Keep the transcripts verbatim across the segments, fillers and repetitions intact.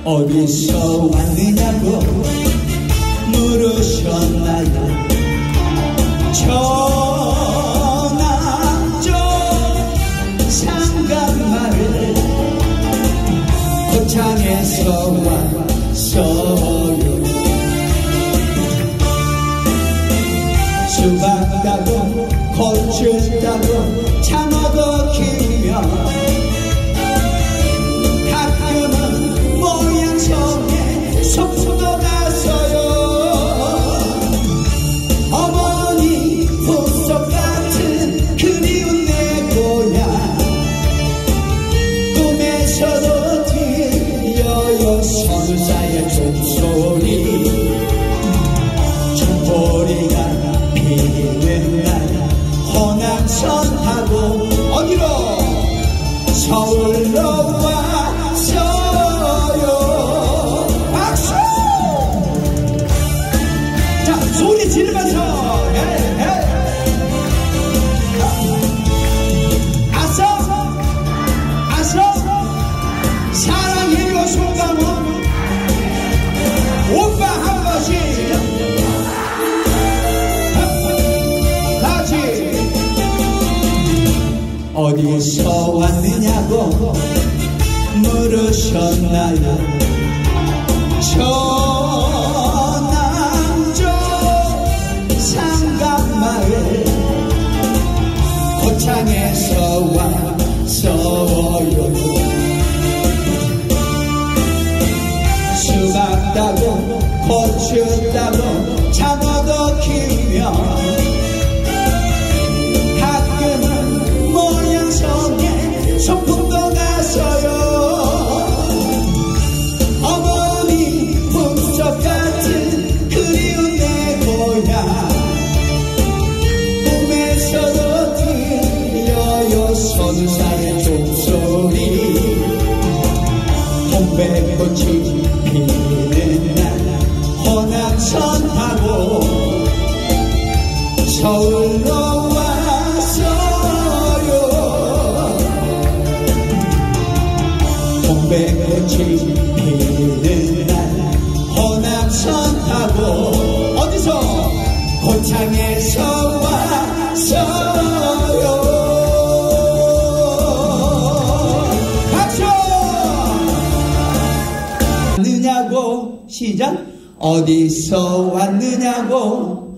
어디서 왔느냐고 물으셨나요? 저남쪽 상간마을 고창에서 왔어요. 수박 따고 고추 따고 참어도 키우며 가끔은 모양 속에 소풍도 갔어요. 어머니 보석 같은 그리운 내 고향 꿈에서도 들려요 선사의 종소리. 촛불이가 피는 날 호남선 타고 어디로? 서울로 왔어요. 박수! 자, 소리 지르면서 헤이, 헤이. 아서 아서 사랑해요 송강호 오빠 한 번씩 어디서 왔느냐고 물으셨나요? 저남쪽 상간마을 고창에서 왔어요. 수박 따고 고추 따고 참어도 키우며 소풍도 갔어요. 어머니 품속 같은 그리운 내 고향 꿈에서도 들려요 선사의 종소리. 동백꽃이 피는 날 호남선 타고 서울로 동백꽃이 피는 날 호남선 타고 어디서? 고창에서 왔어요. 박수! 왔느냐고 시작. 어디서 왔느냐고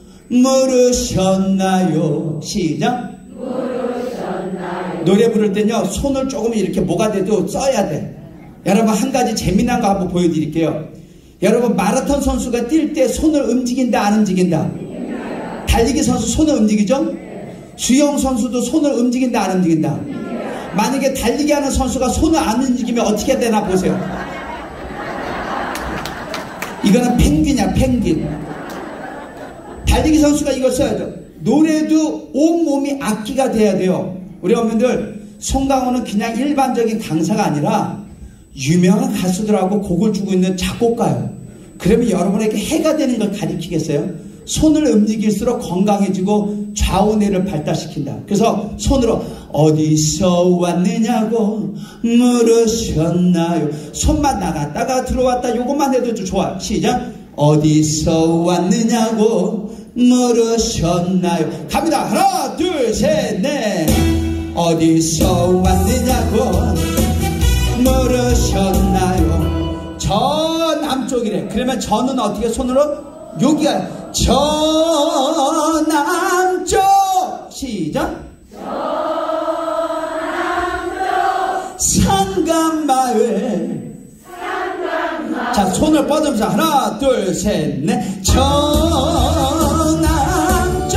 물으셨나요? 시작. 노래 부를 때는요 손을 조금 이렇게 뭐가 돼도 써야 돼. 여러분 한 가지 재미난 거 한번 보여드릴게요. 여러분 마라톤 선수가 뛸 때 손을 움직인다 안 움직인다? 달리기 선수 손을 움직이죠? 수영 선수도 손을 움직인다 안 움직인다? 만약에 달리기 하는 선수가 손을 안 움직이면 어떻게 되나 보세요. 이거는 펭귄이야 펭귄. 달리기 선수가 이걸 써야죠. 노래도 온몸이 악기가 돼야 돼요. 우리 어머님들 송강호는 그냥 일반적인 강사가 아니라 유명한 가수들하고 곡을 주고 있는 작곡가예요. 그러면 여러분에게 해가 되는 걸 가리키겠어요? 손을 움직일수록 건강해지고 좌우뇌를 발달시킨다. 그래서 손으로 어디서 왔느냐고 물으셨나요? 손만 나갔다가 들어왔다 요것만 해도 좋아. 시작. 어디서 왔느냐고 물으셨나요? 갑니다. 하나 둘 셋 넷. 어디서 왔느냐고 물으셨나요? 저 남쪽이래. 그러면 저는 어떻게 손으로? 여기가 저 남쪽. 시작. 저 남쪽 상간마을. 상간마을. 자 손을 뻗으면서 하나 둘 셋 넷. 저 남쪽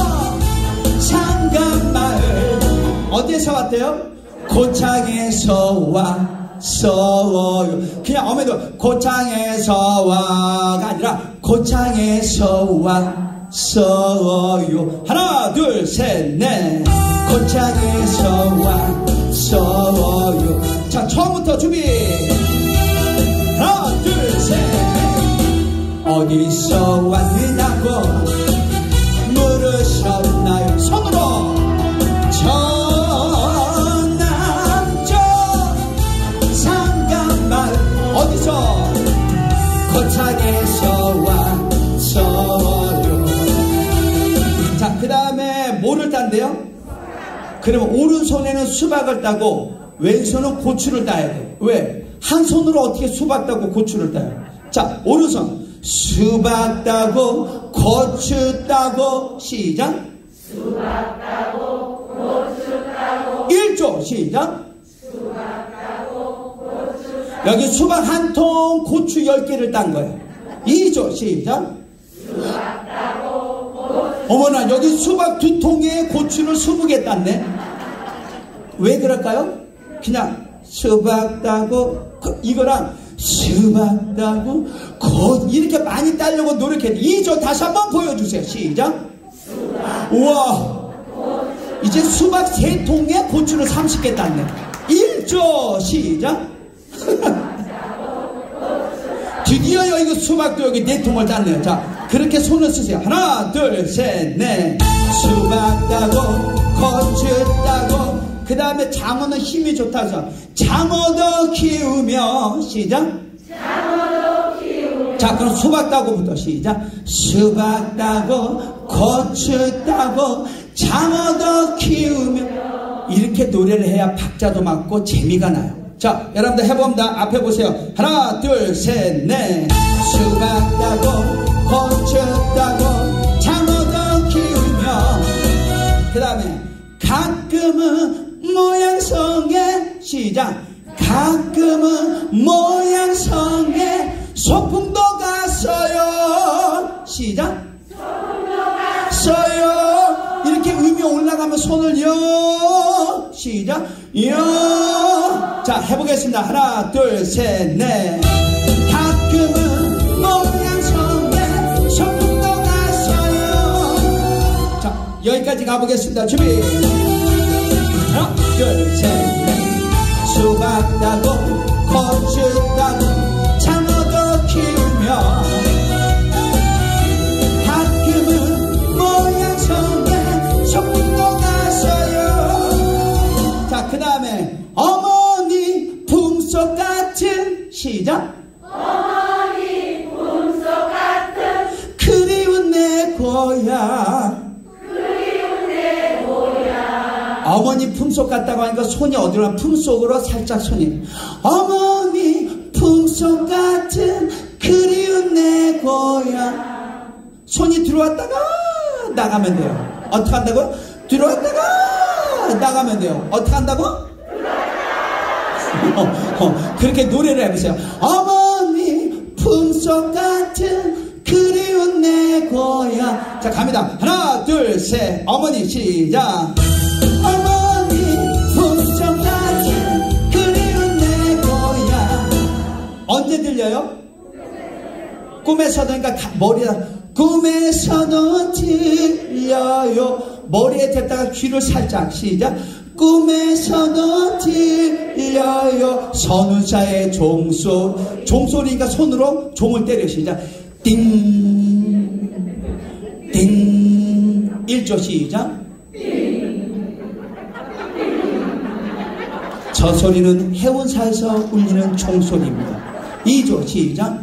상간마을. 어디에서 왔대요? 고창에서 왔어요. 그냥 어머니도 고창에서 와가 아니라 고창에서 왔어요. 하나 둘 셋 넷. 고창에서 왔어요. 자 처음부터 준비. 하나 둘 셋 넷. 어디서 왔느냐고 물으셨나요? 손으로. 저 남쪽 상간마을. 어디서? 그러면 오른손에는 수박을 따고 왼손은 고추를 따야 돼. 왜? 한 손으로 어떻게 수박 따고 고추를 따요? 자, 오른손 수박 따고 고추 따고 시작. 수박 따고 고추 따고 일 조 시작. 수박 따고 고추 따고 여기 수박 한 통, 고추 열 개를 딴 거예요. 이 조 시작. 수박 따고 고추 어머나, 여기 수박 두 통에 고추를 스무 개 땄네. 왜 그럴까요? 그냥 수박 따고 이거랑 수박 따고 고 이렇게 많이 따려고 노력해. 이 조 다시 한번 보여주세요. 시작. 우와, 이제 수박 세 통에 고추를 삼십 개 땄네. 일 조 시작. 드디어 여기 수박도 여기 네 통을 땄네요. 자, 그렇게 손을 쓰세요. 하나, 둘, 셋, 넷. 수박 따고 고추 따고 그 다음에 장어는 힘이 좋다 해서 장어도 키우며 시작. 장어도 키우며 자, 그럼 수박 따고부터 시작. 수박 따고 고추 따고 장어도 키우며 이렇게 노래를 해야 박자도 맞고 재미가 나요. 자, 여러분들 해봅니다. 앞에 보세요. 하나, 둘, 셋, 넷. 수박 따고 고추 따고 장어도 키우며 그 다음에 가끔은 모양성에 시작. 가끔은 모양성에 소풍도 갔어요. 시작. 소풍도 갔어요. 이렇게 음이 올라가면 손을 여 시작. 여. 자, 해보겠습니다. 하나, 둘, 셋, 넷. 가끔은 모양성에 소풍도 갔어요. 자, 여기까지 가보겠습니다. 준비. 하나, 둘, 셋, 넷. 수박 따고 고추 따고 장어도 키우며 가끔은 모양성에 소풍도 갔어요. 자, 그 다음에 어머니 품속 같은 시작. 어머니 품속 같은 그리운 내 고향. 어머니 품속 같다고 하니까 손이 어디로 가면 품속으로 살짝 손이. 어머니 품속 같은 그리운 내 고향. 손이 들어왔다가 나가면 돼요. 어떻게 한다고요? 들어왔다가 나가면 돼요. 어떻게 한다고? 어, 어, 그렇게 노래를 해보세요. 어머니 품속 같은 그리운 내 고향. 자, 갑니다. 하나, 둘, 셋. 어머니 시작. 어머니 품속 같은 그리운 내 고향. 언제 들려요? 꿈에서도. 그러니까 머리에 꿈에서도 들려요. 머리에 댔다가 귀를 살짝 시작. 꿈에서도 들려요. 선우자의 종소. 종소리니까 손으로 종을 때려 시작. 띵 띵. 일 조 시작. 저 소리는 해운사에서 울리는 종소리입니다. 이 조 시작.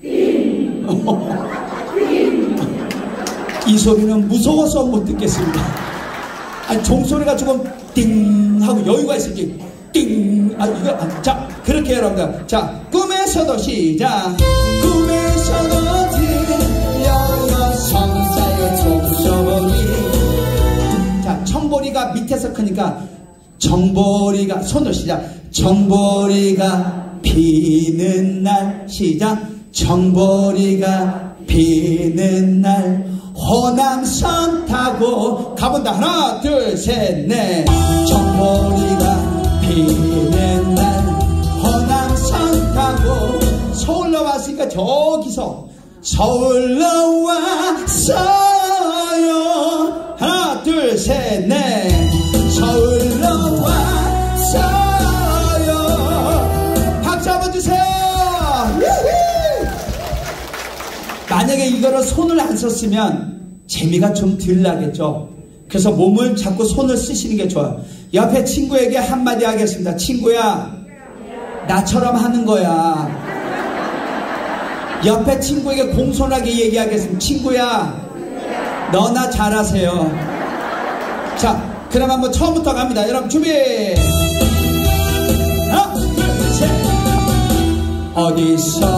이 소리는 무서워서 못 듣겠습니다. 아니, 종소리가 조금 띵 하고 여유가 있을지 띵. 아, 이거 아, 자, 그렇게 여러분들. 자, 꿈에서도 시작. 꿈에서도 들려요 성자의 종소리. 자, 청보리가 밑에서 크니까 정보리가 손으로 시작. 정보리가 피는 날 시작. 정보리가 피는 날 호남선 타고 가본다. 하나, 둘, 셋, 넷. 정보리가 피는 날 호남선 타고 서울로 왔으니까 저기서 서울로 왔어요. 하나, 둘, 셋, 넷. 서울로 왔어요. 박수 한번 주세요. 만약에 이거를 손을 안 썼으면 재미가 좀 덜 나겠죠. 그래서 몸을 자꾸 손을 쓰시는 게 좋아요. 옆에 친구에게 한마디 하겠습니다. 친구야, 나처럼 하는 거야. 옆에 친구에게 공손하게 얘기하겠습니다. 친구야, 너나 잘하세요. 자, 그 그럼 한번 처음부터 갑니다. 여러분 준비. 하나, 둘, 셋. 어디서